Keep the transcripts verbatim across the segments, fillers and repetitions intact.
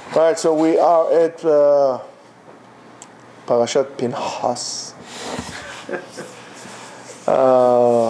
All right, so we are at uh, Parashat Pinchas. Uh,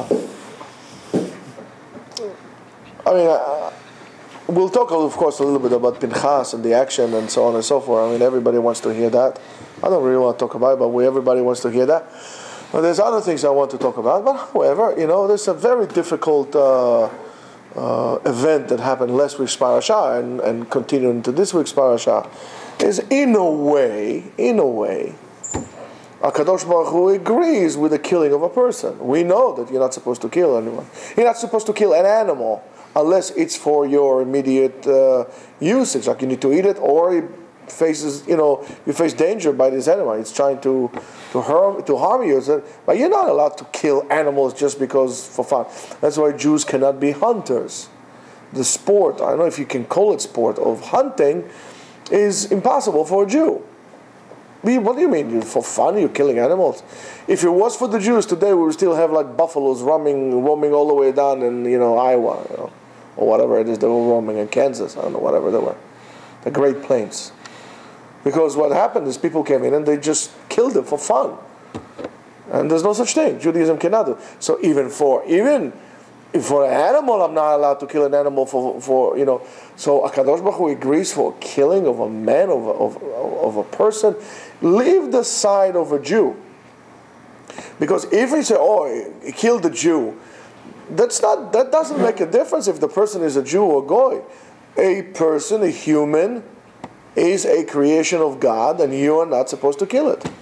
I mean, uh, we'll talk, of course, a little bit about Pinchas and the action and so on and so forth. I mean, everybody wants to hear that. I don't really want to talk about it, but we, everybody wants to hear that. But there's other things I want to talk about. But however, you know, there's a very difficult uh, uh, event that happened last week's parasha and, and continuing to this week's parasha. Is in a way, in a way, HaKadosh Baruch Hu agrees with the killing of a person. We know that you're not supposed to kill anyone. You're not supposed to kill an animal unless it's for your immediate uh, usage, like you need to eat it, or it faces, you know, you face danger by this animal. It's trying to to harm to harm you. But you're not allowed to kill animals just because for fun. That's why Jews cannot be hunters. The sport, I don't know if you can call it sport, of hunting is impossible for a Jew. What do you mean? For fun, you're killing animals? If it was for the Jews today, we would still have like buffaloes roaming, roaming all the way down in, you know, Iowa, you know, or whatever it is they were roaming in Kansas. I don't know, whatever they were, the Great Plains. Because what happened is people came in and they just killed them for fun, and there's no such thing. Judaism cannot do. So even for even. For an animal, I'm not allowed to kill an animal for, for you know. So HaKadosh Baruch Hu agrees for killing of a man, of a, of, of a person. Leave the side of a Jew. Because if he say, oh, he killed a Jew, that's not, that doesn't make a difference if the person is a Jew or Goy. A person, a human, is a creation of God, and you are not supposed to kill it.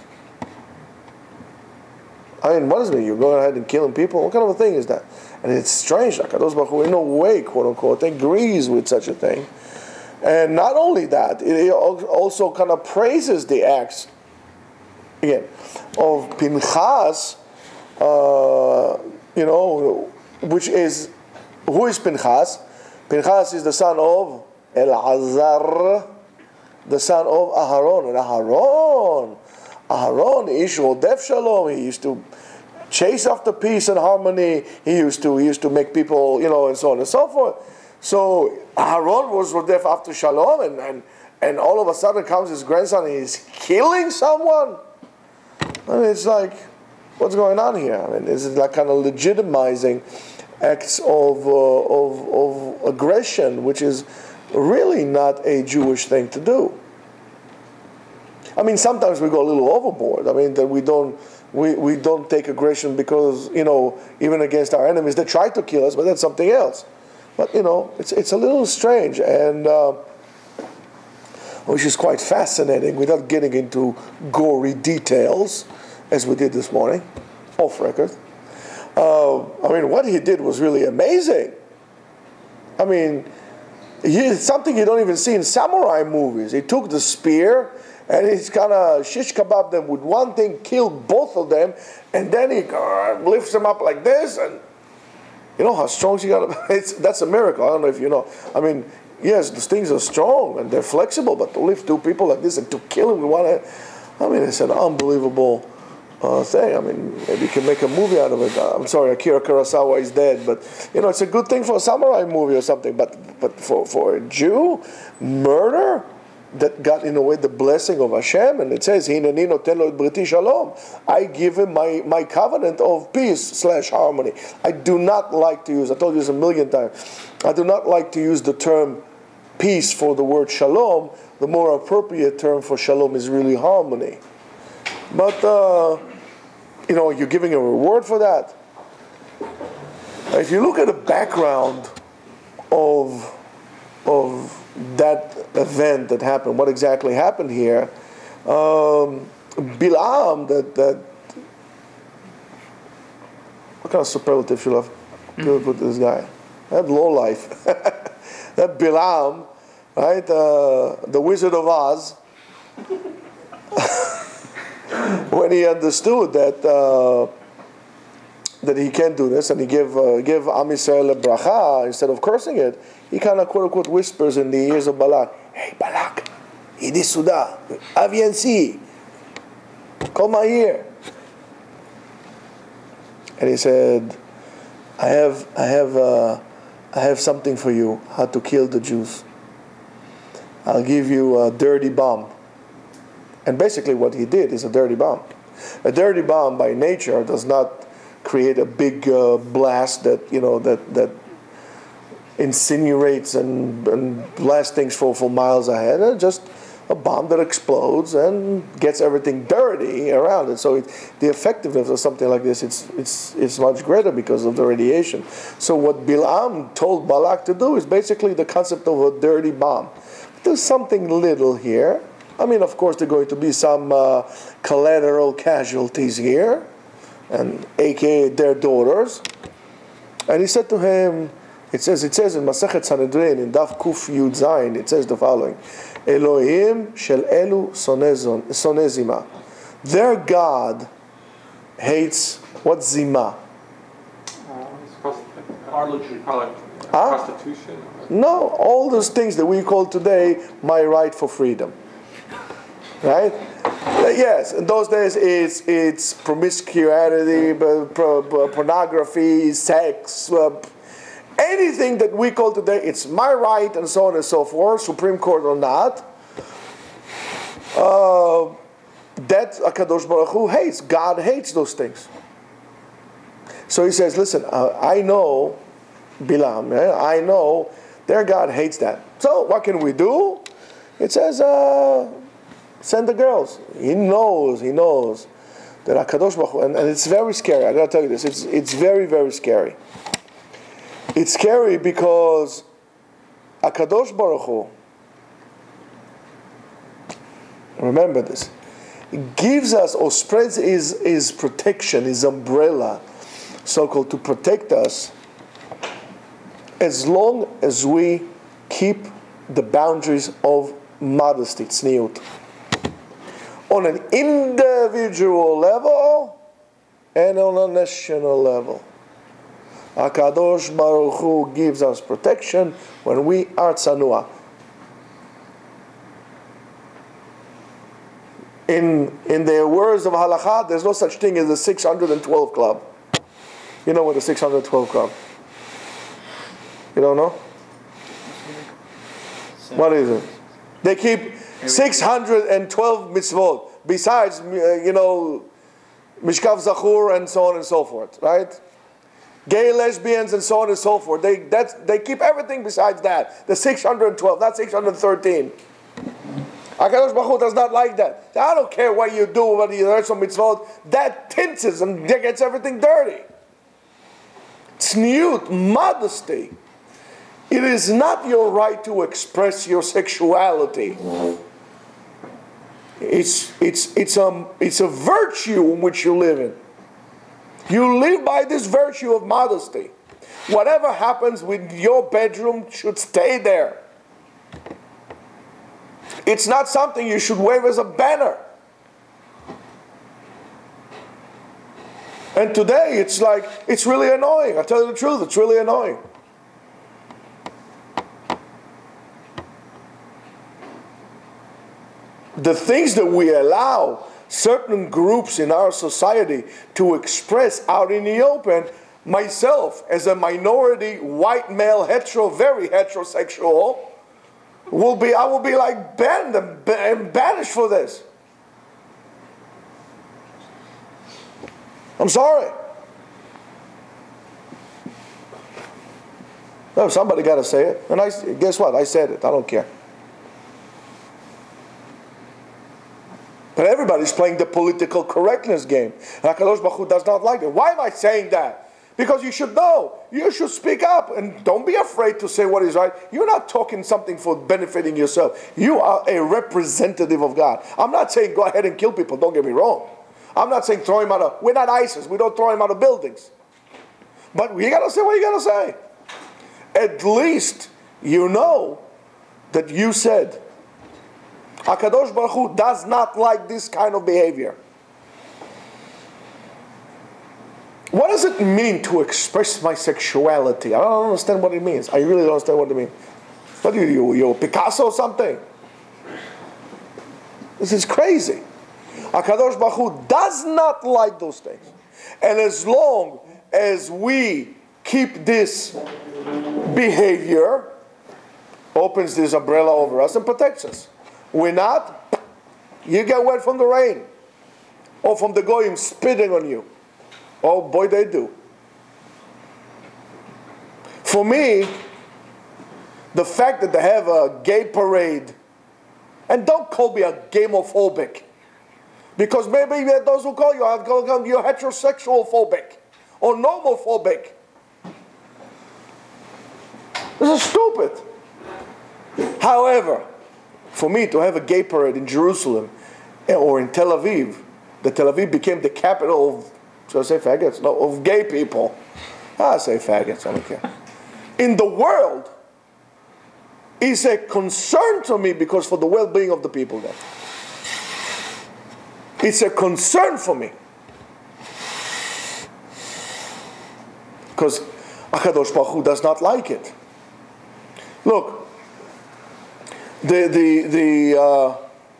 I mean, what does it mean? You're going ahead and killing people? What kind of a thing is that? And it's strange. HaKadosh Baruch Hu in no way, quote unquote, agrees with such a thing. And not only that, it also kind of praises the acts, again, of Pinchas, uh, you know, which is, who is Pinchas? Pinchas is the son of Elazar, the son of Aharon. And Aharon, Aharon, Ish Rodef Shalom, he used to chase after peace and harmony. He used to he used to make people, you know, and so on and so forth. So Aaron was Rodef after Shalom, and, and and all of a sudden comes his grandson and he's killing someone. I mean, it's like, what's going on here? I mean, is it like kind of legitimizing acts of, uh, of of aggression, which is really not a Jewish thing to do. I mean, sometimes we go a little overboard. I mean, that we don't we, we don't take aggression because, you know, even against our enemies, they try to kill us, but that's something else. But, you know, it's it's a little strange, and uh, which is quite fascinating, without getting into gory details, as we did this morning, off record. Uh, I mean, what he did was really amazing. I mean, he, it's something you don't even see in samurai movies. He took the spear, and he's kind of shish kebab them with one thing, killed both of them, and then he uh, lifts them up like this, and you know how strong she got. It's, that's a miracle. I don't know if you know. I mean, yes, these things are strong and they're flexible, but to lift two people like this and to kill them with one hand, I mean, it's an unbelievable uh, thing. I mean, maybe you can make a movie out of it. Uh, I'm sorry, Akira Kurosawa is dead, but you know, it's a good thing for a samurai movie or something. But but for for a Jew, murder. That got in a way the blessing of Hashem, and it says, "Hineni noten lo et briti shalom." I give him my, my covenant of peace slash harmony. I do not like to use. I told you this a million times. I do not like to use the term peace for the word shalom. The more appropriate term for shalom is really harmony. But uh, you know, you're giving a reward for that. If you look at the background of of that event that happened, what exactly happened here, um, Bilam, that, that, what kind of superlative should I mm-hmm. put this guy? That low life. That Bilam, right, uh, the Wizard of Oz, when he understood that uh, that he can't do this, and he gave uh, give Am Yisrael a bracha instead of cursing it, he kind of quote unquote whispers in the ears of Balak, "Hey Balak, idi suda, aviensi, come here." And he said, "I have, I have, uh, I have something for you. How to kill the Jews." I'll give you a dirty bomb. And basically what he did is a dirty bomb. A dirty bomb by nature does not create a big uh, blast that, you know, that, that incinerates and, and blasts things for, for miles ahead. It's just a bomb that explodes and gets everything dirty around it. So it, the effectiveness of something like this, it's, it's, it's much greater because of the radiation. So what Bilam told Balak to do is basically the concept of a dirty bomb. There's something little here. I mean, of course, there are going to be some uh, collateral casualties here, and A K A their daughters. And he said to him, it says, it says in Masechet Sanhedrin, in Daf Kuf Yud Zayin, it says the following: Elohim shel elu soneh zima. Their God hates what zima? Huh? Prostitution? No, all those things that we call today my right for freedom. Right? Yes, in those days it's it's promiscuity, pornography, sex, uh, anything that we call today, it's my right, and so on and so forth, Supreme Court or not. Uh, that HaKadosh Baruch Hu hates. God hates those things. So he says, listen, uh, I know, Bilam, eh, I know their God hates that. So what can we do? It says, uh, send the girls. He knows, he knows that HaKadosh Baruch Hu, and, and it's very scary, I gotta tell you this, it's, it's very, very scary. It's scary because HaKadosh Baruch Hu, remember this, gives us or spreads his, his protection, his umbrella, so-called, to protect us as long as we keep the boundaries of modesty, tzniut, on an individual level and on a national level. HaKadosh Baruch Hu gives us protection when we are tzanua. In, in the words of halakha, there's no such thing as the six hundred twelve club. You know what the six hundred twelve club? You don't know? What is it? They keep six hundred twelve mitzvot, besides, you know, Mishkav Zachur and so on and so forth, right? Gay, lesbians, and so on and so forth. They, that's, they keep everything besides that. The six hundred twelve, not six hundred thirteen. HaKadosh Baruch Hu does not like that. I don't care what you do, whether you learn some mitzvot. That tints and gets everything dirty. Tzniut, modesty. It is not your right to express your sexuality. It's, it's, it's, a, it's a virtue in which you live in. You live by this virtue of modesty. Whatever happens with your bedroom should stay there. It's not something you should wave as a banner. And today it's like, it's really annoying. I tell you the truth, it's really annoying. The things that we allow certain groups in our society to express out in the open, myself as a minority white male hetero, very heterosexual, will be, I will be like banned and banished for this. I'm sorry. No, somebody got to say it. And I, guess what? I said it. I don't care. But everybody's playing the political correctness game. And HaKadosh Baruch Hu does not like it. Why am I saying that? Because you should know. You should speak up. And don't be afraid to say what is right. You're not talking something for benefiting yourself. You are a representative of God. I'm not saying go ahead and kill people. Don't get me wrong. I'm not saying throw him out of... We're not ISIS. We don't throw him out of buildings. But you got to say what you got to say. At least you know that you said... HaKadosh Baruch Hu does not like this kind of behavior. What does it mean to express my sexuality? I don't understand what it means. I really don't understand what it means. What are you, you Picasso or something? This is crazy. HaKadosh Baruch Hu does not like those things. And as long as we keep this behavior, opens this umbrella over us and protects us. We're not, you get wet from the rain. Or from the goyim spitting on you. Oh boy, they do. For me, the fact that they have a gay parade, and don't call me a gamophobic, because maybe those who call you are going, you're heterosexual phobic or nomophobic. This is stupid. However, for me to have a gay parade in Jerusalem or in Tel Aviv, the Tel Aviv became the capital of, should I say faggots? No, of gay people. I say faggots, I don't care. In the world, is a concern to me because for the well-being of the people there. It's a concern for me. Because HaKadosh Baruch Hu does not like it. Look, the the the uh,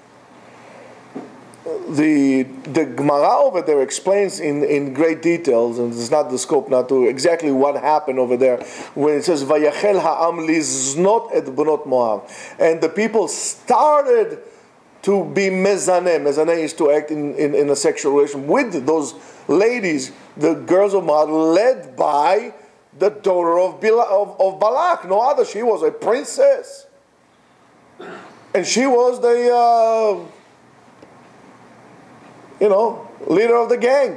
the the Gemara over there explains in, in great details, and it's not the scope now to exactly what happened over there when it says Vayachel ha'am liznot et bnot Moab, and the people started to be mezaneh. Mezaneh is to act in, in, in a sexual relation with those ladies, the girls of Moab, led by the daughter of, Bila, of, of Balak, no other. She was a princess. And she was the, uh, you know, leader of the gang.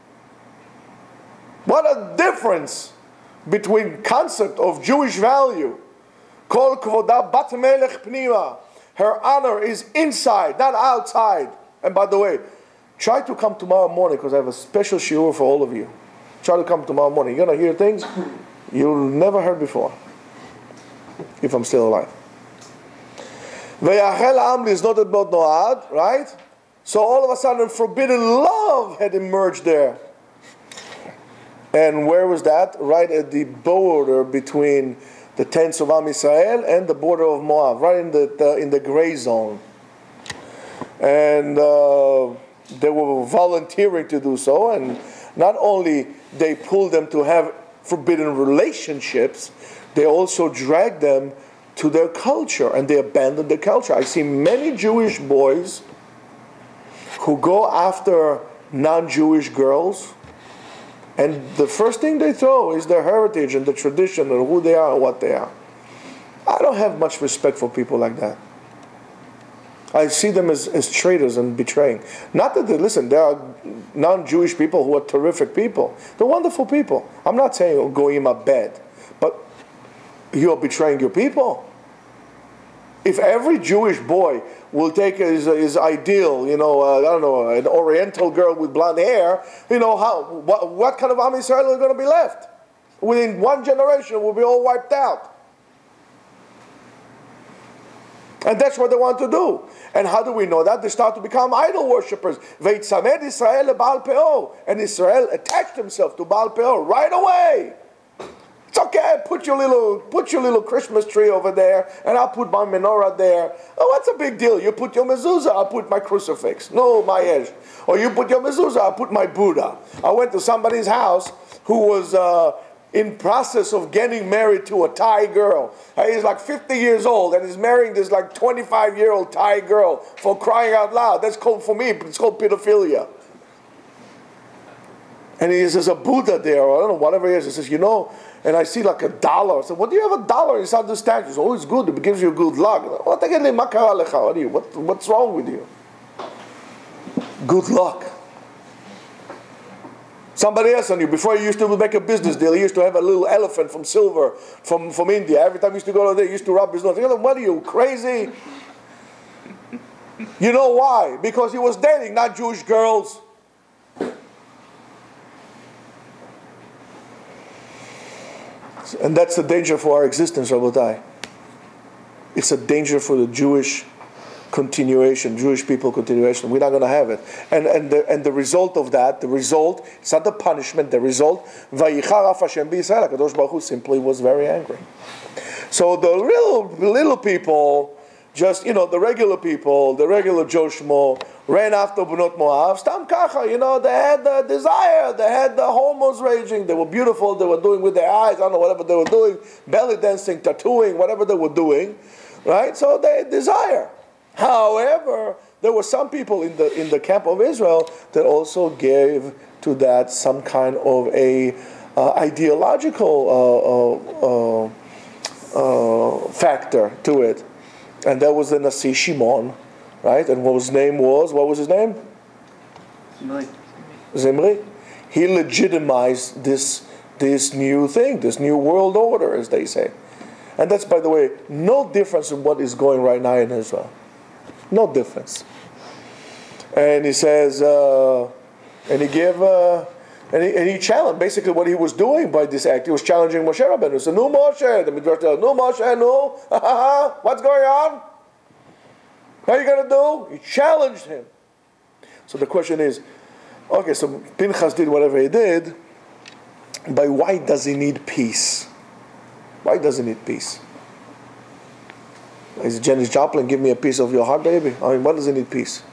What a difference between concept of Jewish value. Kol kvoda bat melech pnima. Her honor is inside, not outside. And by the way, try to come tomorrow morning because I have a special shiur for all of you. Try to come tomorrow morning. You're going to hear things you've never heard before. If I'm still alive. Vayachel ha'am liznot et bnot Moab, right? So all of a sudden forbidden love had emerged there. And where was that? Right at the border between the tents of Am Yisrael and the border of Moab, right in the, the in the gray zone. And uh, they were volunteering to do so, and not only they pulled them to have forbidden relationships, they also dragged them to their culture, and they abandoned their culture. I see many Jewish boys who go after non-Jewish girls, and the first thing they throw is their heritage and the tradition and who they are and what they are. I don't have much respect for people like that. I see them as, as traitors and betraying. Not that they, listen, there are non-Jewish people who are terrific people. They're wonderful people. I'm not saying oh, goyim are bad, but you're betraying your people. If every Jewish boy will take his, his ideal, you know, uh, I don't know, an Oriental girl with blonde hair, you know, how what, what kind of Am Yisrael is going to be left? Within one generation, we'll be all wiped out. And that's what they want to do. And how do we know that? They start to become idol worshippers. Veitzamed Israel le Baal Peor. And Israel attached himself to Baal Peor right away. It's okay, put your little put your little Christmas tree over there, and I'll put my menorah there. Oh, what's a big deal? You put your mezuzah, I'll put my crucifix. No, my edge. Or you put your mezuzah, I'll put my Buddha. I went to somebody's house who was uh, in process of getting married to a Thai girl. He's like fifty years old, and he's marrying this like twenty-five-year-old Thai girl, for crying out loud. That's called, for me, it's called pedophilia. And he says, a Buddha there, or I don't know, whatever it is. He says, you know, and I see like a dollar. I said, what do you have a dollar inside the statue? He said, oh, it's good. It gives you good luck. What, what, what's wrong with you? Good luck. Somebody else on you, before he used to make a business deal, he used to have a little elephant from silver from, from India. Every time he used to go there, he used to rub his nose. What are you, crazy? You know why? Because he was dating not Jewish girls. And that's the danger for our existence, Rabotai. It's a danger for the Jewish continuation, Jewish people continuation. We're not going to have it. And and the, and the result of that, the result, it's not the punishment, the result, Vayichar af Hashem b'Yisrael, HaKadosh Baruch Hu simply was very angry. So the little, little people just, you know, the regular people, the regular Joe Schmo, ran after Bnot Moab, Stam Kacha, you know, they had the desire, they had the hormones raging, they were beautiful, they were doing with their eyes, I don't know, whatever they were doing, belly dancing, tattooing, whatever they were doing, right? So they desire. However, there were some people in the in the camp of Israel that also gave to that some kind of a uh, ideological uh, uh, uh, factor to it. And that was the Nasi Shimon, right? And what his name was, what was his name? Zimri. Zimri. He legitimized this, this new thing, this new world order, as they say. And that's, by the way, no difference in what is going right now in Israel. No difference. And he says, uh, and he gave, uh, and, he, and he challenged, basically what he was doing by this act, he was challenging Moshe Rabbeinu. He said, no Moshe, the Midrash tells, no Moshe, no, what's going on? What are you going to do? He challenged him. So the question is, okay, so Pinchas did whatever he did, but why does he need peace? Why does he need peace? Is Janis Joplin, give me a piece of your heart, baby? I mean, why does he need peace?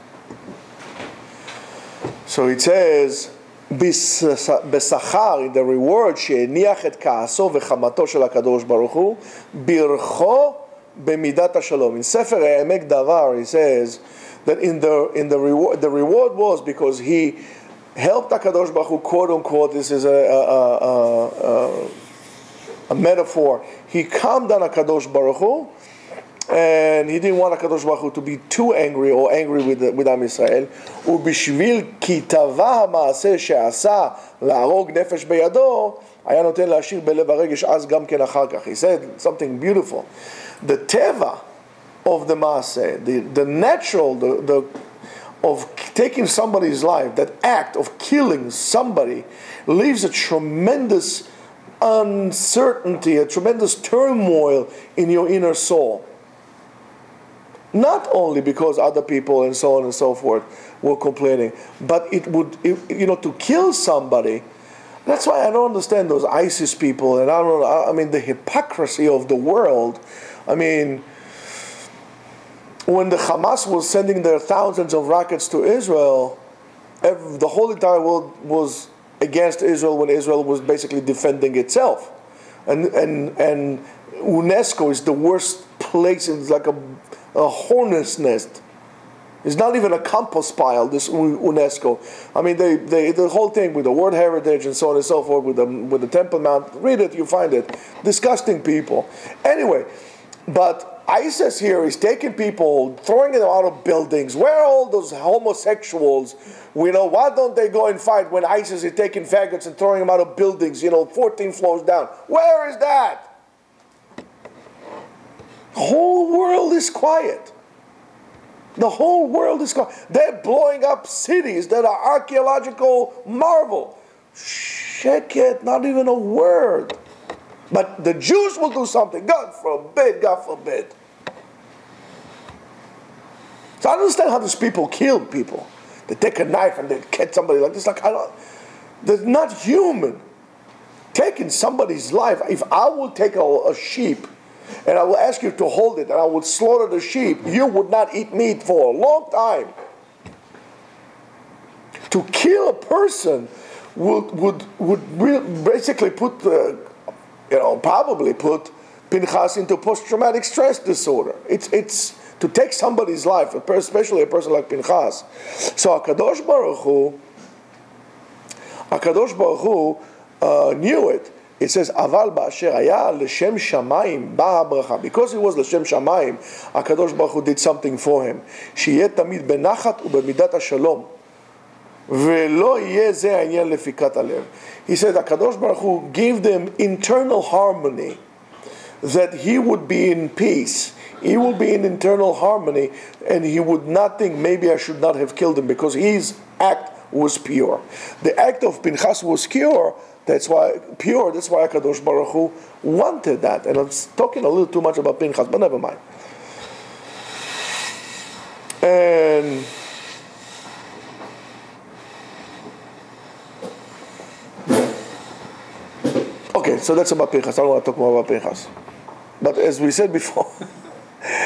So it says, בשכר, in the reward, שהניח את כעסו וחמתו של הקדוש ברוך הוא, ברכו במידת השלום. In Sefer Emek Davar, he says that in the in the reward, the reward was because he helped HaKadosh Baruch Hu, quote unquote, this is a, a, a, a, a metaphor, he calmed down HaKadosh Baruch Hu, and he didn't want HaKadosh Baruch Hu to be too angry or angry with, with Am Yisrael. ובשביל כי טבע המעשה שעשה להרוג נפש בידו, היה נותן להשאיר בלב הרגש אז גם כן אחר כך. He said something beautiful. The teva of the maaseh, the, the natural, the, the of taking somebody's life, that act of killing somebody, leaves a tremendous uncertainty, a tremendous turmoil in your inner soul. Not only because other people and so on and so forth were complaining, but it would, it, you know, to kill somebody. That's why I don't understand those ISIS people, and I don't know, I mean, the hypocrisy of the world. I mean, when the Hamas was sending their thousands of rockets to Israel, every, the whole entire world was against Israel when Israel was basically defending itself. And and and UNESCO is the worst place. It's like a, a hornet's nest. It's not even a compost pile, this UNESCO. I mean, they, they the whole thing with the World Heritage and so on and so forth, with the, with the Temple Mount, read it, you find it. Disgusting people. Anyway, but ISIS here is taking people, throwing them out of buildings. Where are all those homosexuals? You know, why don't they go and fight when ISIS is taking faggots and throwing them out of buildings, you know, fourteen floors down? Where is that? The whole world is quiet. The whole world is quiet. They're blowing up cities that are archaeological marvel. Sheket, not even a word. But the Jews will do something. God forbid, God forbid. So I don't understand how these people kill people. They take a knife and they catch somebody like this. Like, I don't, they're not human. Taking somebody's life. If I will take a, a sheep and I will ask you to hold it and I would slaughter the sheep, you would not eat meat for a long time. To kill a person would would would re- basically put the, you know, probably put Pinchas into post-traumatic stress disorder. It's it's to take somebody's life, especially a person like Pinchas. So HaKadosh Baruch Hu, HaKadosh Baruch Hu uh, knew it. It says, Aval ba'asher haya l'shem shamayim ba'a bracha. Because it was l'shem shamayim, HaKadosh Baruch Hu did something for him. Sheyeh tamid benachat ubemidat hashalom. Ve'lo yeh ze ha'inyan lefikat halev. He said, HaKadosh Baruch Hu gave them internal harmony, that he would be in peace. He will be in internal harmony, and he would not think, maybe I should not have killed him, because his act was pure. The act of Pinchas was pure. That's why pure. That's why HaKadosh Baruch Hu wanted that. And I'm talking a little too much about Pinchas, but never mind. And okay, so that's about Pinchas. I don't want to talk more about Pinchas. But as we said before,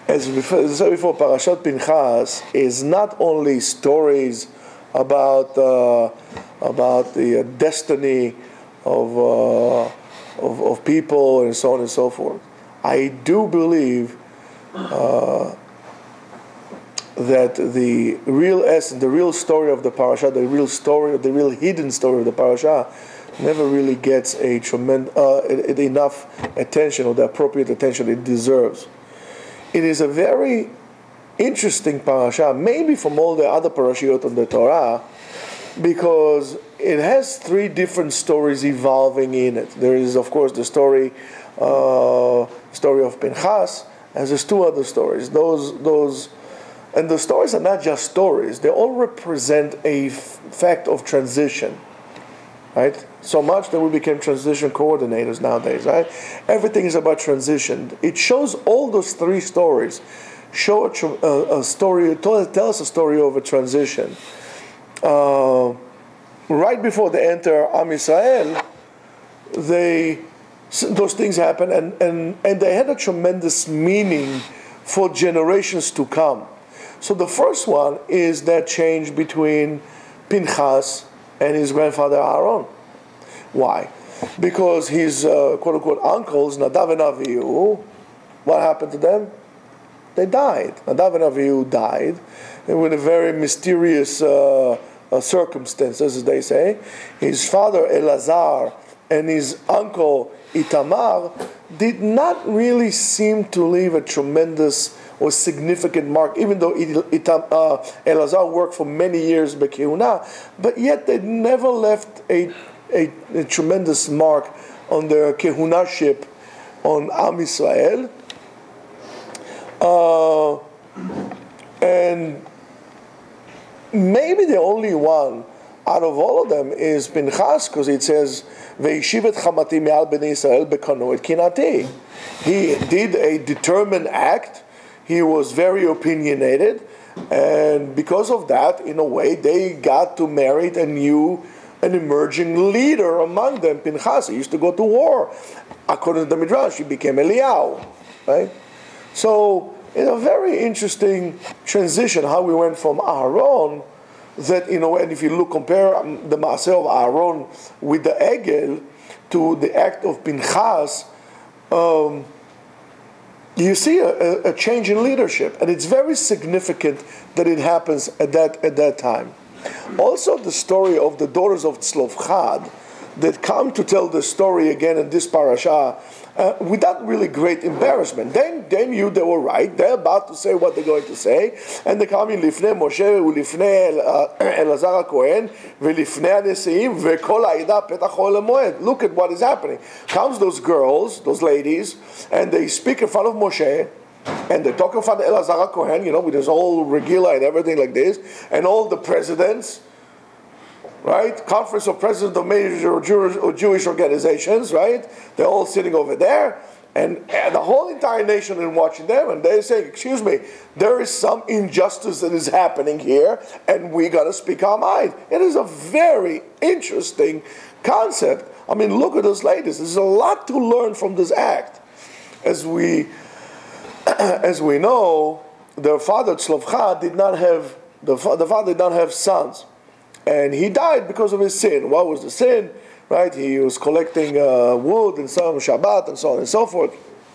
As we said before, Parashat Pinchas is not only stories about uh, about the destiny of, uh, of of people and so on and so forth. I do believe uh, that the real essence, the real story of the parasha, the real story, the real hidden story of the parasha, never really gets a tremendous uh, enough attention or the appropriate attention it deserves. It is a very interesting parasha, maybe from all the other parashiot on the Torah, because it has three different stories evolving in it. There is, of course, the story, uh, story of Pinchas, and there's two other stories. Those, those, and the stories are not just stories; they all represent a f- fact of transition, right? So much that we became transition coordinators nowadays, right? Everything is about transition. It shows all those three stories. Show a, tra- a, a story, tell, tell us a story of a transition. Uh, right before they enter Am Yisrael, they, those things happen, and, and, and they had a tremendous meaning for generations to come. So the first one is that change between Pinchas and his grandfather Aaron. Why? Because his uh, quote-unquote uncles, Nadav and Avihu, what happened to them? They died. Nadav and Avihu died, and with a very mysterious uh, uh, circumstances, as they say. His father Elazar and his uncle Itamar did not really seem to leave a tremendous or significant mark, even though Itam, uh, Elazar worked for many years Bekehuna, but yet they never left a A, a tremendous mark on their kehunaship on Am Yisrael. Uh, and maybe the only one out of all of them is Pinchas, because it says, Ve'ishiv et chamati me'al bnei Yisrael bekano et kinati. He did a determined act. He was very opinionated. And because of that, in a way, they got to marry a new an emerging leader among them, Pinchas. He used to go to war. According to the Midrash, he became Eliyahu, right? So it's a very interesting transition, how we went from Aaron, that, you know, and if you look, compare the Maaseh of Aaron with the Egel to the act of Pinchas, um, you see a, a change in leadership. And it's very significant that it happens at that at that time. Also, the story of the daughters of Tzlofchad that come to tell the story again in this parasha uh, without really great embarrassment. They, they knew they were right. They're about to say what they're going to say. And they come in Lifnei Moshe u'Lifnei Elazar HaKohen ve'Lifnei HaNesiim ve'Kol ha'ida petach Ohel HaMoed. Look at what is happening. Comes those girls, those ladies, and they speak in front of Moshe. And they talk in front of Elazar HaKohen, you know, with his whole regila and everything like this, and all the presidents, right? Conference of Presidents of major Jewish, or Jewish organizations, right? They're all sitting over there, and, and the whole entire nation is watching them, and they're saying, excuse me, there is some injustice that is happening here, and we got to speak our mind. It is a very interesting concept. I mean, look at those ladies. There's a lot to learn from this act. As we... As we know, their father Tzlofchad did not have the, the father did not have sons, and he died because of his sin. What was the sin? Right? He was collecting uh, wood and some Shabbat and so on and so forth.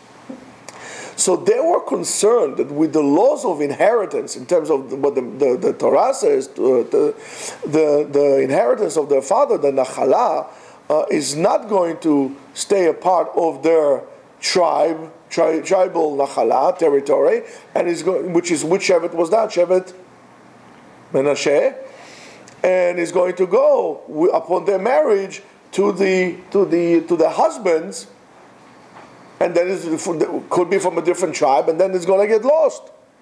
So they were concerned that with the laws of inheritance, in terms of what the, the, the Torah says, uh, the, the the inheritance of their father, the Nachala, uh, is not going to stay a part of their tribe. Tri- tribal Nachala territory, and is going, which is which Shevet was that? Shevet Menashe, and is going to go w- upon their marriage to the to the to the husbands, and then it could be from a different tribe, and then it's going to get lost.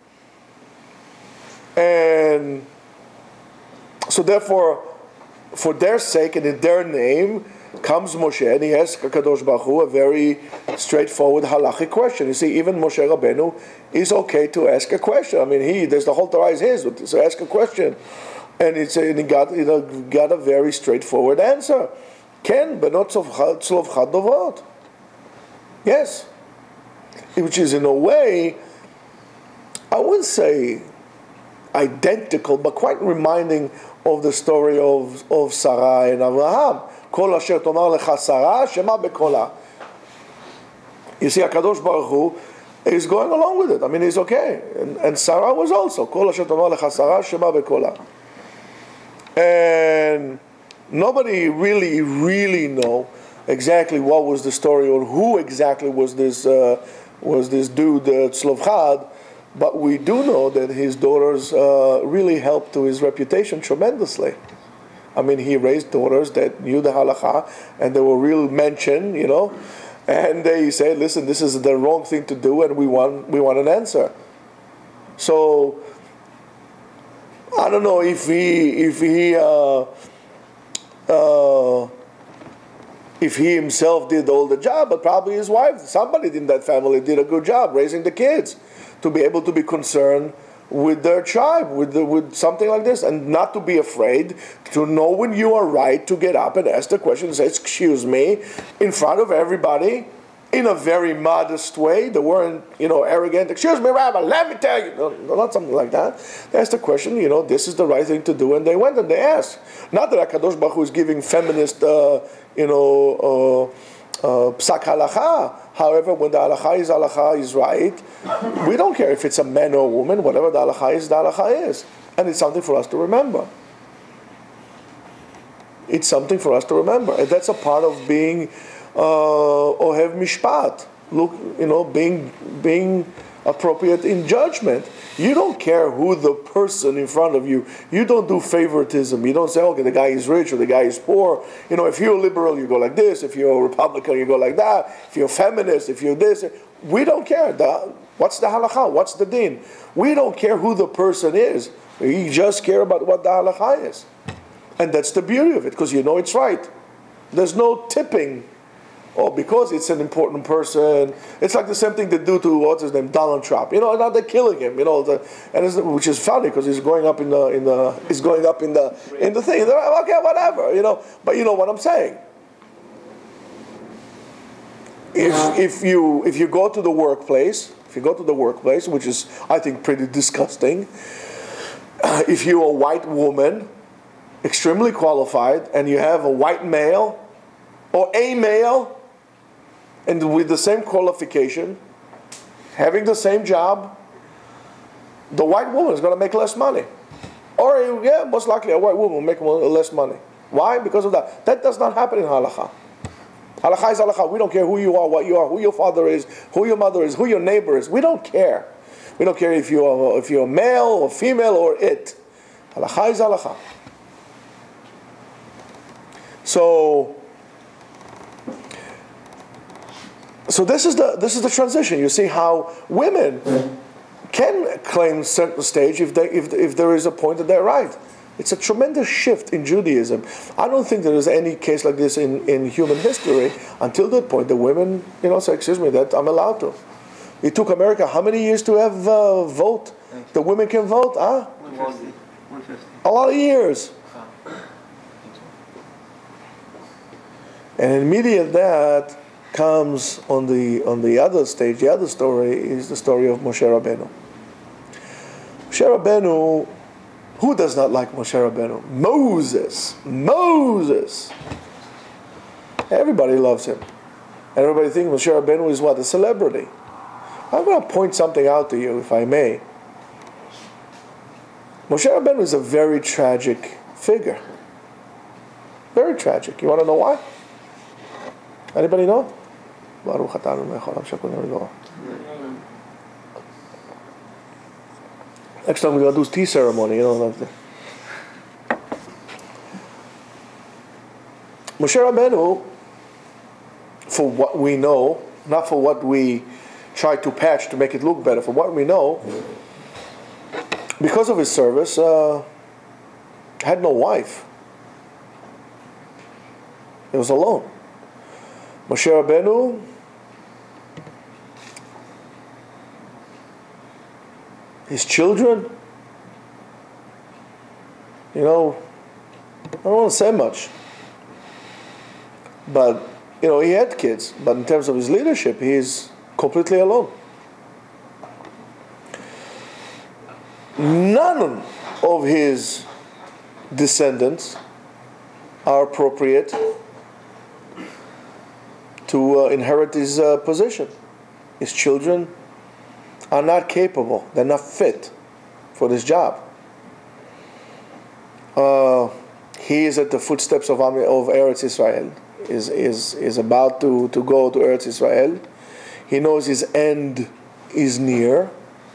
And so, therefore, for their sake and in their name, comes Moshe and he asks HaKadosh Baruch Hu a very straightforward halachic question. You see, even Moshe Rabbeinu is okay to ask a question. I mean, he, there's the whole Torah is his, so ask a question. And, it's, and he got, you know, got a very straightforward answer. Ken benot tzlofchad dovot. Yes. Which is in a way I wouldn't say identical, but quite reminding of the story of, of Sarah and Abraham. Kol asher tomar lecha Sarah, shema bekola. You see, HaKadosh Baruch Hu is going along with it. I mean, he's okay. And, and Sarah was also. Kol asher tomar lecha Sarah, shema bekola. And nobody really, really know exactly what was the story or who exactly was this uh, was this dude uh, Tzlofchad, but we do know that his daughters uh, really helped to his reputation tremendously. I mean, he raised daughters that knew the halacha, and they were real mention, you know, and they said, "Listen, this is the wrong thing to do, and we want we want an answer." So I don't know if he if he. Uh, uh, If he himself did all the job, but probably his wife, somebody in that family did a good job raising the kids to be able to be concerned with their tribe, with the, with something like this, and not to be afraid, to know when you are right, to get up and ask the question and say, "Excuse me," in front of everybody, in a very modest way. They weren't, you know, arrogant. "Excuse me, Rabbi, let me tell you." No, not something like that. They asked the question, you know, this is the right thing to do, and they went and they asked. Not that HaKadosh Baruch Hu is giving feminist, uh, you know, uh, uh, psak halacha. However, when the halacha is halacha is right, we don't care if it's a man or a woman. Whatever the halacha is, the halacha is. And it's something for us to remember. It's something for us to remember. And that's a part of being uh, ohev mishpat. Look, you know, being being appropriate in judgment. You don't care who the person in front of you. You don't do favoritism. You don't say, okay, the guy is rich or the guy is poor. You know, if you're a liberal, you go like this. If you're a Republican, you go like that. If you're a feminist, if you're this. We don't care. The, what's the halakha? What's the din? We don't care who the person is. We just care about what the halakha is. And that's the beauty of it, because you know it's right. There's no tipping. Oh, because it's an important person. It's like the same thing they do to, what's his name, Donald Trump. You know, now they're killing him. You know, the, and it's, which is funny because he's going up in the in the he's going up in the in the thing. They're like, okay, whatever. You know, but you know what I'm saying. If if you if you go to the workplace, if you go to the workplace, which is I think pretty disgusting. Uh, if you're a white woman, extremely qualified, and you have a white male or a male, and with the same qualification, having the same job, the white woman is going to make less money. Or, yeah, most likely a white woman will make less money. Why? Because of that. That does not happen in halakha. Halakha is halakha. We don't care who you are, what you are, who your father is, who your mother is, who your neighbor is. We don't care. We don't care if you're, if you're male or female or it. Halakha is halakha. So, So this is the this is the transition. You see how women can claim certain stage if they if if there is a point that they're right. It's a tremendous shift in Judaism. I don't think there is any case like this in, in human history until that point. The women, you know, say, "Excuse me, that I'm allowed to." It took America how many years to have uh, vote? The women can vote, huh? one fifty. A lot of years. And immediate that comes on the on the other stage. The other story is the story of Moshe Rabbeinu. Moshe Rabbeinu, who does not like Moshe Rabbeinu? Moses, Moses. Everybody loves him. Everybody thinks Moshe Rabbeinu is what? A celebrity. I'm going to point something out to you, if I may. Moshe Rabbeinu is a very tragic figure. Very tragic. You want to know why? Anybody know? Baruch atah Adonai Olam Shakol Ne'evro. Next time we're going to do tea ceremony, you know. Moshe Rabbeinu, for what we know, not for what we try to patch to make it look better, for what we know, because of his service, uh, had no wife. He was alone. Moshe Rabbeinu his children, you know, I don't want to say much, but you know, he had kids, but in terms of his leadership, he is completely alone. none of his descendants are appropriate to uh, inherit his uh, position. His children are not capable, they're not fit for this job. Uh, he is at the footsteps of, of Eretz Israel, is, is, is about to, to go to Eretz Israel. He knows his end is near.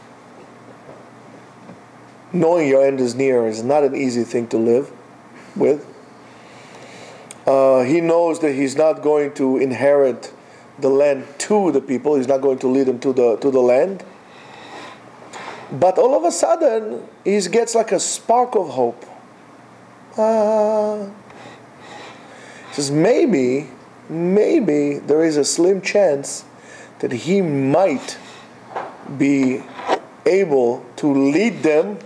Knowing your end is near is not an easy thing to live with. Uh, he knows that he's not going to inherit the land to the people. He's not going to lead them to the to the land. But all of a sudden, he gets like a spark of hope. Uh, he says, maybe, maybe there is a slim chance that he might be able to lead them,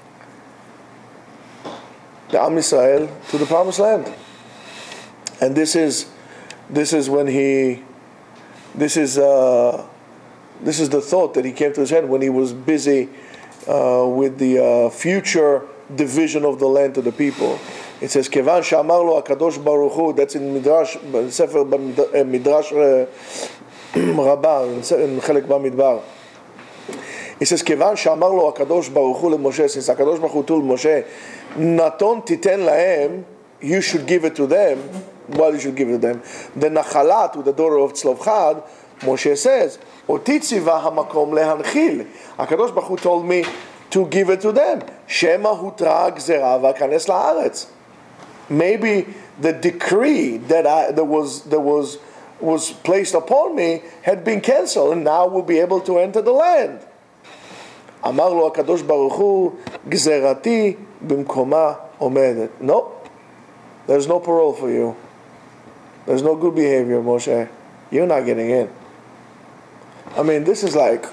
the Am Yisrael, to the promised land. And this is, this is when he, this is, uh, this is the thought that he came to his head when he was busy uh, with the uh, future division of the land to the people. It says, "Kevan she'amar lo HaKadosh Baruch Hu," that's in Midrash, Sefer Midrash Rabbah, in Chelek Bamidbar. It says, "Kevan she'amar lo HaKadosh Baruch Hu leMoshe," since HaKadosh Baruch Hu told Moshe, "Naton titen lahem," you should give it to them. What you should give it to them? The Nachalat, to the daughter of Tzlofchad, Moshe says, "Oti tziva hamakom lehanchil." HaKadosh Baruch Hu told me to give it to them. Shema hutra gzera v'kanes la'aretz. Maybe the decree that I, that was that was was placed upon me had been cancelled, and now we'll be able to enter the land. Amar lo HaKadosh Baruch Hu, gzerati b'mkoma omedet. No, there's no parole for you. There's no good behavior, Moshe. You're not getting in. I mean, this is like,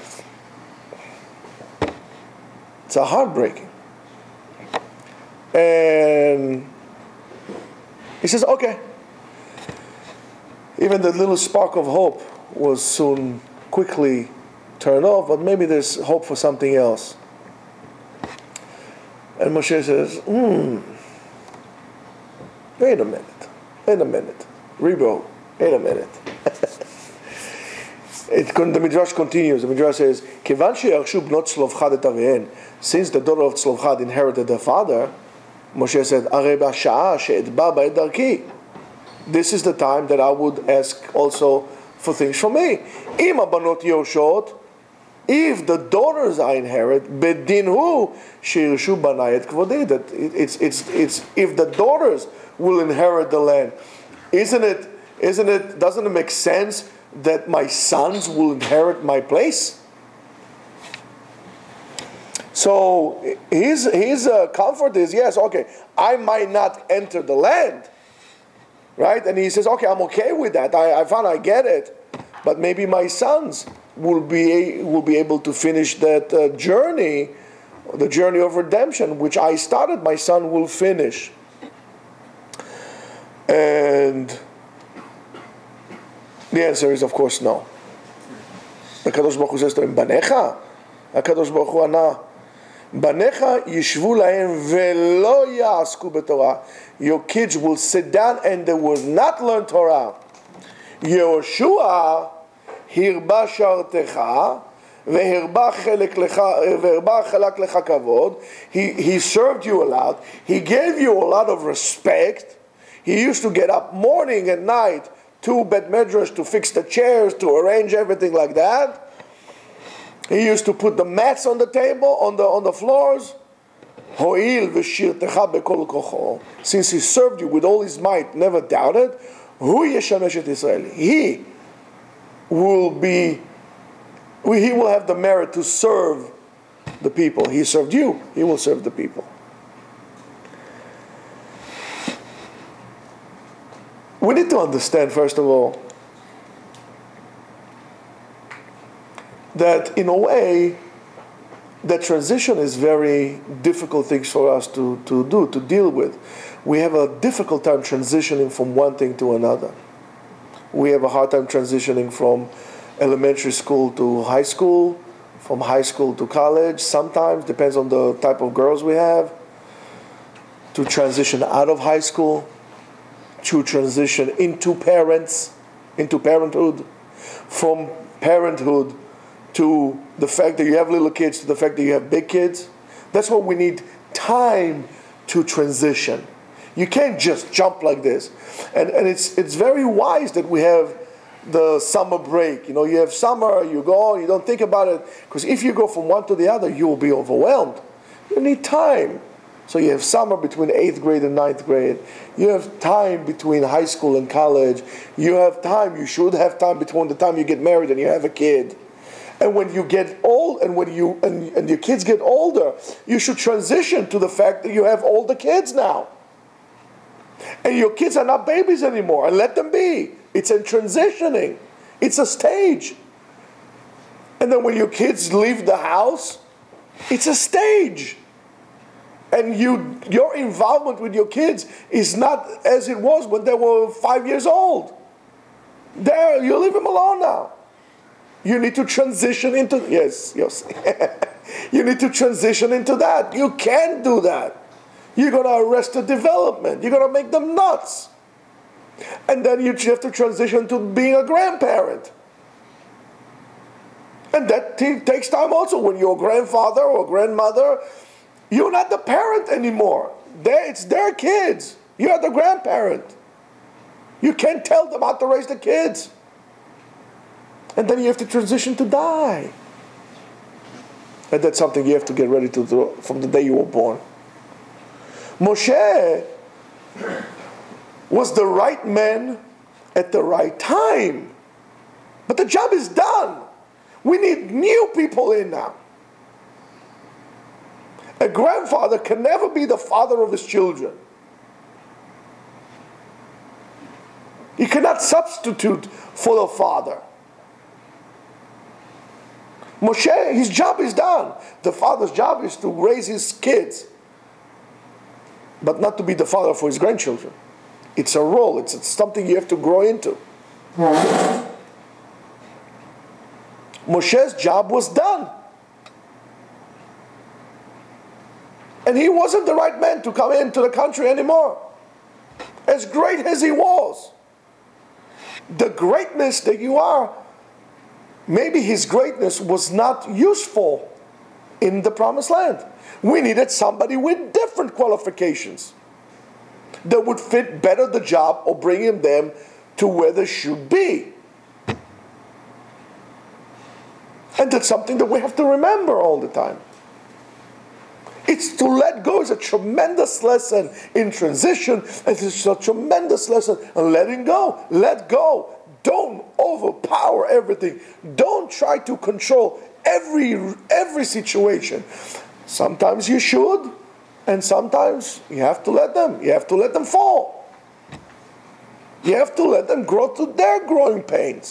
it's a heartbreaking. And he says, okay. Even the little spark of hope was soon quickly turned off, but maybe there's hope for something else. And Moshe says, hmm, wait a minute, wait a minute. Rebo, wait a minute. It, the Midrash continues. The Midrash says, "Kevan she'yarshu bnot Tzlofchad et avihen," since the daughter of Tzlofchad inherited their father, Moshe said, "Arei b'hasha'ah she'etba ba'et darki." This is the time that I would ask also for things from me. Im abanot yoshot, if the daughters I inherit, bedin hu she'irshu banai et kvodi. That it's it's it's if the daughters will inherit the land, isn't it? Isn't it? Doesn't it make sense that my sons will inherit my place? So his his uh, comfort is, yes, okay, I might not enter the land, right? And he says, okay, I'm okay with that. I, I found I get it, but maybe my sons will be will be able to finish that uh, journey, the journey of redemption, which I started. My son will finish, and the answer is, of course, no. The Kadosh Baruch Hu says to him, "Banecha." HaKadosh Baruch Hu ana, "Banecha yishvu lahem velo ya'asku b'Torah." Your kids will sit down and they will not learn Torah. Yehoshua hirba shartecha v'hirba chelak lecha v'hirba chelak lecha kavod. He he served you a lot. He gave you a lot of respect. He used to get up morning and night to Bet Medrash to fix the chairs, to arrange everything like that. He used to put the mats on the table, on the on the floors. Ho'il v'shirtecha bekol kocho. Since he served you with all his might, never doubted, hu yeshamesh et Israel. He will be, he will have the merit to serve the people. He served you, he will serve the people. We need to understand, first of all, that in a way, that transition is very difficult things for us to, to do, to deal with. We have a difficult time transitioning from one thing to another. We have a hard time transitioning from elementary school to high school, from high school to college, sometimes, depends on the type of girls we have, to transition out of high school, to transition into parents, into parenthood, from parenthood to the fact that you have little kids to the fact that you have big kids. That's what we need time to transition. You can't just jump like this. And, and it's, it's very wise that we have the summer break. You know, you have summer, you go, you don't think about it. Because if you go from one to the other, you will be overwhelmed. You need time. So you have summer between eighth grade and ninth grade. You have time between high school and college. You have time, you should have time between the time you get married and you have a kid. And when you get old, and when you and, and your kids get older, you should transition to the fact that you have older kids now. And your kids are not babies anymore, and let them be. It's a transitioning. It's a stage. And then when your kids leave the house, it's a stage. And you, your involvement with your kids is not as it was when they were five years old. There, you leave them alone now. You need to transition into, yes, yes. You need to transition into that. You can't do that. You're going to arrest the development. You're going to make them nuts. And then you have to transition to being a grandparent. And that t- takes time also. When you're a grandfather or grandmother, you're not the parent anymore. They're, it's their kids. You're the grandparent. You can't tell them how to raise the kids. And then you have to transition to die. And that's something you have to get ready to do from the day you were born. Moshe was the right man at the right time. But the job is done. We need new people in now. A grandfather can never be the father of his children. He cannot substitute for the father. Moshe, his job is done. The father's job is to raise his kids, but not to be the father for his grandchildren. It's a role. It's, it's something you have to grow into. Moshe's job was done. And he wasn't the right man to come into the country anymore. As great as he was. The greatness that you are, maybe his greatness was not useful in the promised land. We needed somebody with different qualifications that would fit better the job or bring them to where they should be. And that's something that we have to remember all the time. It's to let go is a tremendous lesson in transition. It's a tremendous lesson in letting go. Let go. Don't overpower everything. Don't try to control every every situation. Sometimes you should, and sometimes you have to let them. You have to let them fall. You have to let them grow to their growing pains.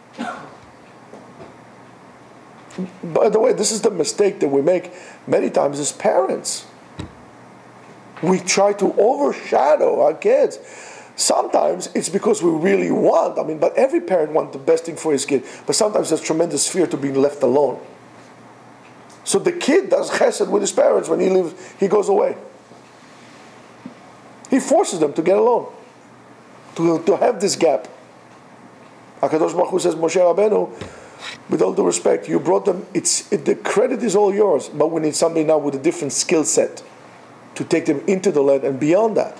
By the way, this is the mistake that we make many times as parents. We try to overshadow our kids. Sometimes it's because we really want, I mean, but every parent wants the best thing for his kid. But sometimes there's tremendous fear to being left alone. So the kid does chesed with his parents when he leaves, he goes away. He forces them to get alone, to, to have this gap. HaKadosh Baruch Hu says, Moshe Rabbeinu, with all due respect, you brought them, it's, it, the credit is all yours, but we need somebody now with a different skill set to take them into the land and beyond that.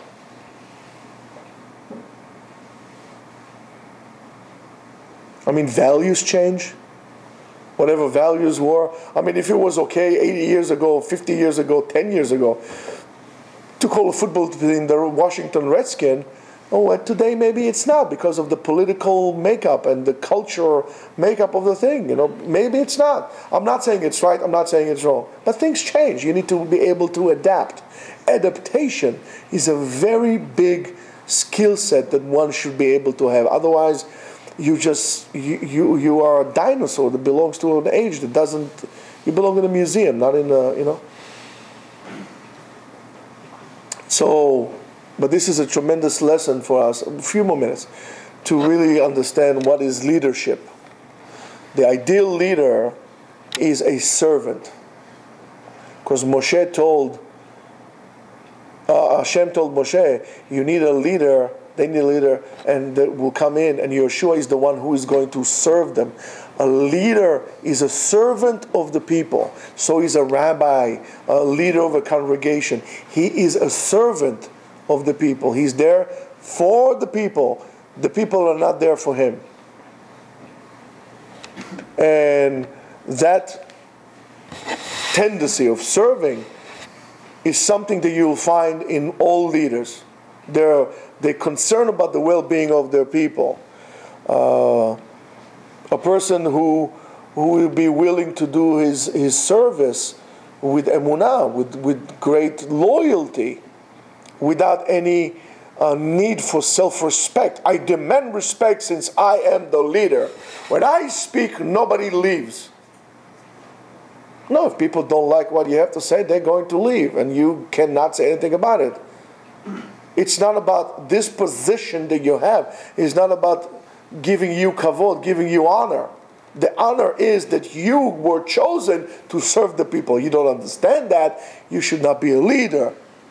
I mean, values change. Whatever values were. I mean, if it was okay eighty years ago, fifty years ago, ten years ago, to call a football team the Washington Redskins, oh, and today maybe it's not because of the political makeup and the cultural makeup of the thing. You know, maybe it's not. I'm not saying it's right. I'm not saying it's wrong. But things change. You need to be able to adapt. Adaptation is a very big skill set that one should be able to have. Otherwise, you just you, you you are a dinosaur that belongs to an age that doesn't. You belong in a museum, not in a, you know. So, but this is a tremendous lesson for us. A few more minutes to really understand what is leadership. The ideal leader is a servant. Because Moshe told, uh, Hashem told Moshe, you need a leader, they need a leader, and that will come in, and Yeshua is the one who is going to serve them. A leader is a servant of the people. So he's a rabbi, a leader of a congregation. He is a servant of the people. He's there for the people. The people are not there for him. And that tendency of serving is something that you'll find in all leaders. They're, they're concerned about the well-being of their people. Uh, a person who, who will be willing to do his, his service with emunah, with, with great loyalty, without any uh, need for self-respect. I demand respect since I am the leader. When I speak, nobody leaves. No, if people don't like what you have to say, they're going to leave, and you cannot say anything about it. It's not about this position that you have. It's not about giving you kavod, giving you honor. The honor is that you were chosen to serve the people. You don't understand that, you should not be a leader.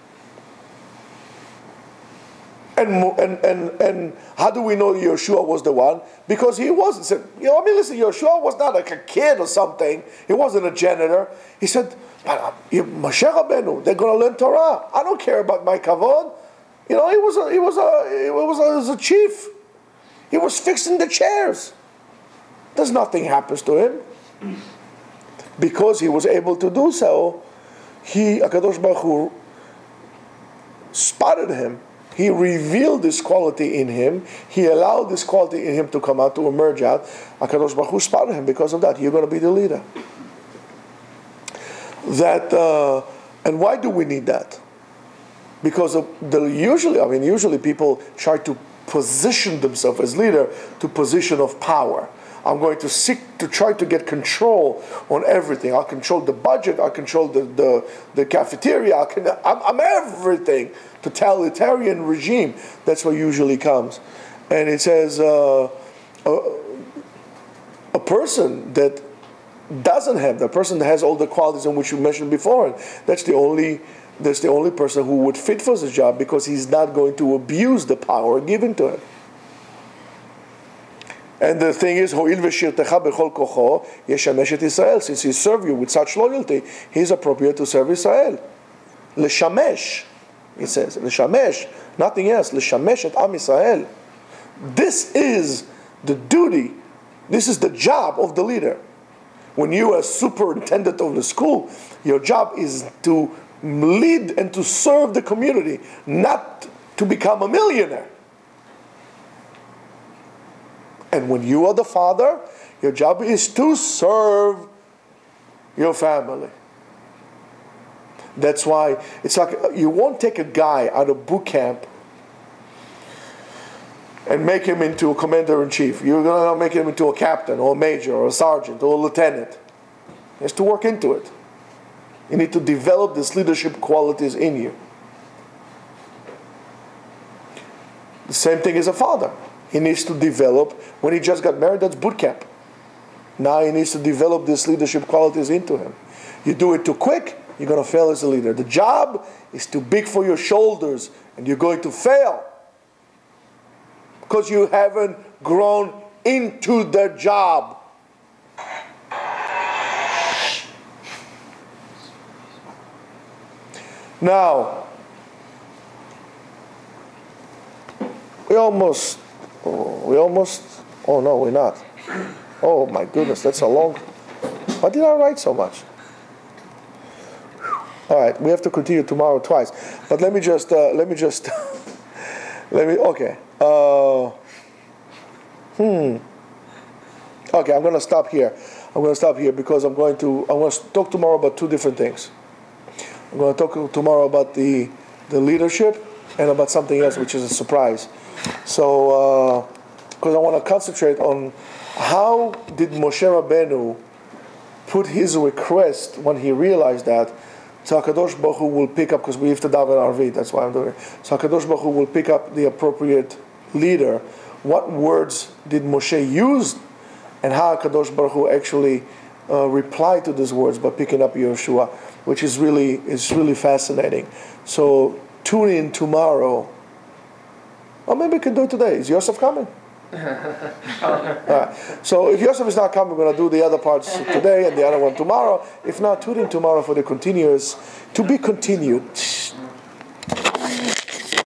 And, and, and, and how do we know Yeshua was the one? Because he wasn't. Said, you know, I mean, listen, Yeshua was not like a kid or something. He wasn't a janitor. He said, Moshe Rabbeinu, they're going to learn Torah. I don't care about my kavod. You know, he was a, he was a, he was a, he was a chief. He was fixing the chairs. There's nothing happens to him. Because he was able to do so, he, HaKadosh Baruch Hu, spotted him. He revealed this quality in him. He allowed this quality in him to come out, to emerge out. HaKadosh Baruch Hu spotted him because of that. You're going to be the leader. That, uh, and why do we need that? Because of the usually, I mean, usually people try to position themselves as leader to position of power. I'm going to seek to try to get control on everything. I'll control the budget. I'll control the, the, the cafeteria. I'll, I'm, I'm everything. Totalitarian regime. That's what usually comes. And it says uh, a, a person that doesn't have, the person that has all the qualities in which you mentioned before, that's the only that's the only person who would fit for this job, because he's not going to abuse the power given to him. And the thing is, Ho'il v'shirtecha b'chol kocho yeshamesh et Israel. Since he served you with such loyalty, he's appropriate to serve Israel. L'shamesh, he says. L'shamesh, nothing else. L'shamesh et Am Israel. This is the duty, this is the job of the leader. When you are superintendent of the school, your job is to lead and to serve the community, not to become a millionaire. And when you are the father, your job is to serve your family. That's why it's like you won't take a guy out of boot camp and make him into a commander-in-chief. You're going to make him into a captain or a major or a sergeant or a lieutenant. He has to work into it. You need to develop these leadership qualities in you. The same thing as a father. He needs to develop, when he just got married, that's boot camp. Now he needs to develop these leadership qualities into him. You do it too quick, you're going to fail as a leader. The job is too big for your shoulders, and you're going to fail. Because you haven't grown into the job. Now, we almost, oh, we almost, oh no, we're not. Oh my goodness, that's a long, why did I write so much? All right, we have to continue tomorrow twice. But let me just, uh, let me just, let me, okay. Uh, hmm. Okay, I'm going to stop here. I'm going to stop here because I'm going to, I want to talk tomorrow about two different things. I'm going to talk tomorrow about the, the leadership and about something else, which is a surprise. So, because uh, I want to concentrate on how did Moshe Rabbeinu put his request when he realized that. So HaKadosh Baruch Hu will pick up, because we have to daven Arvit, that's why I'm doing it. So HaKadosh Baruch Hu will pick up the appropriate leader. What words did Moshe use, and how HaKadosh Baruch Hu actually uh, reply to these words by picking up Yeshua, which is really is really fascinating. So tune in tomorrow. Or maybe we can do it today. Is Yosef coming? All right. So if Yosef is not coming, we're going to do the other parts today and the other one tomorrow. If not, tune in tomorrow for the continuous, to be continued.